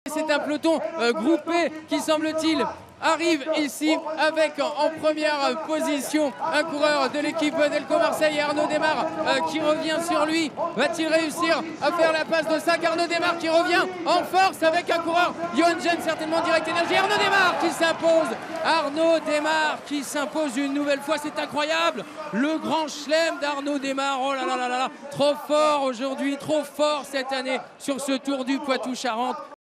C'est un peloton groupé qui, semble-t-il, arrive ici avec en première position un coureur de l'équipe Delco Marseille, Arnaud Démare, qui revient sur lui. Va-t-il réussir à faire la passe de sac? Arnaud Démare qui revient en force avec un coureur, Johan Gen, certainement Direct Énergie. Arnaud Démare qui s'impose, Arnaud Démare qui s'impose une nouvelle fois, c'est incroyable. Le grand chelem d'Arnaud Démare, oh là là là là, trop fort aujourd'hui, trop fort cette année sur ce Tour du Poitou-Charentes.